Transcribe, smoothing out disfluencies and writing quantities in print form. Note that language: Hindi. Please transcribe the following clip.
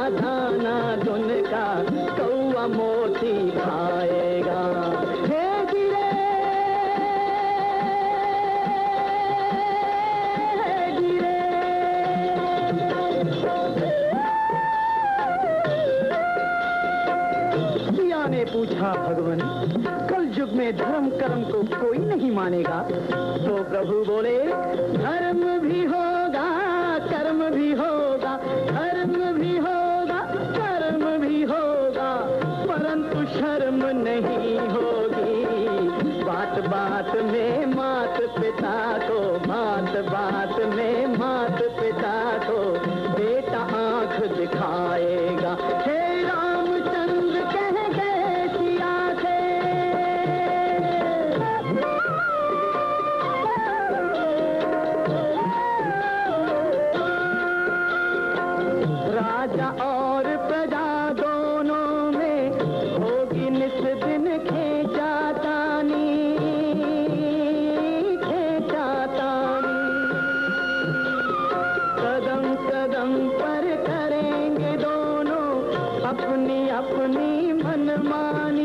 दाना धुन का कौआ मोती खाएगा। हे गिरे गिरे। सिया ने पूछा, भगवान कल युग में धर्म कर्म को कोई नहीं मानेगा? तो प्रभु बोले, धर्म भी होगा कर्म भी होगा, धर्म भी होगा कर्म भी होगा, परंतु शर्म नहीं होगी। बात बात में मात पिता को, बात बात में मात पिता को बेटा आंख दिखाएगा। हे रामचंद्र कह गए सिया से, राजा और प्रजा दोनों में होगी निस दिन खेचातानी, खेचातानी। कदम कदम पर करेंगे दोनों अपनी अपनी मनमानी।